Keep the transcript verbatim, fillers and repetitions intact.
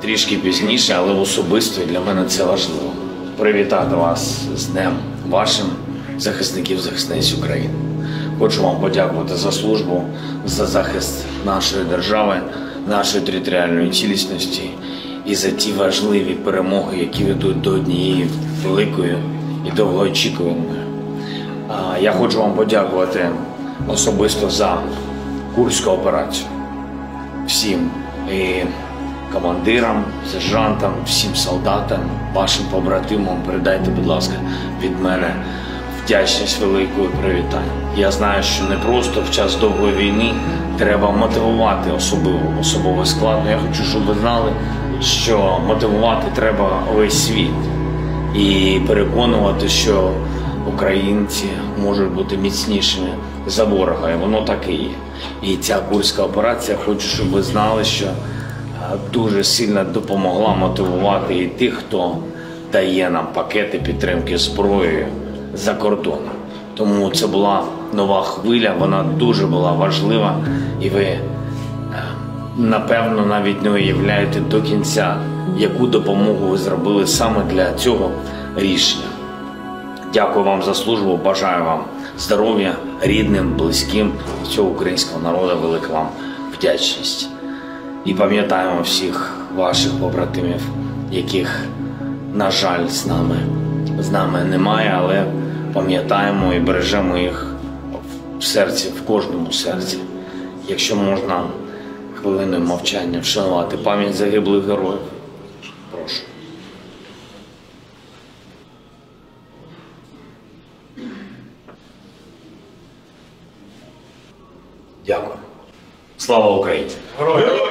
трішки пізніше, але особисто для мене це важливо. Привітати вас з Днем вашим захисників, захисниць України. Хочу вам подякувати за службу, за захист нашої держави, нашої територіальної цілісності і за ті важливі перемоги, які ведуть до однієї великої і довгоочікуваної. Я хочу вам подякувати особисто за Курську операцію. Всім і командирам, сержантам, всім солдатам, вашим побратимам передайте, будь ласка, від мене вдячність велику і привітання. Я знаю, що не просто в час довгої війни треба мотивувати особливо, особовий склад. Я хочу, щоб ви знали, що мотивувати треба весь світ і переконувати, що українці можуть бути міцнішими за ворога, і воно так і є. І ця Курська операція, хочу, щоб ви знали, що дуже сильно допомогла мотивувати і тих, хто дає нам пакети підтримки зброєю за кордоном. Тому це була нова хвиля, вона дуже була важлива, і ви, напевно, навіть не уявляєте до кінця, яку допомогу ви зробили саме для цього рішення. Дякую вам за службу, бажаю вам здоров'я, рідним, близьким, всього українського народу, велика вам вдячність. І пам'ятаємо всіх ваших побратимів, яких, на жаль, з нами, з нами немає, але пам'ятаємо і бережемо їх в серці, в кожному серці. Якщо можна хвилиною мовчання вшанувати пам'ять загиблих героїв, прошу. Дякую. Слава Україні! Героям!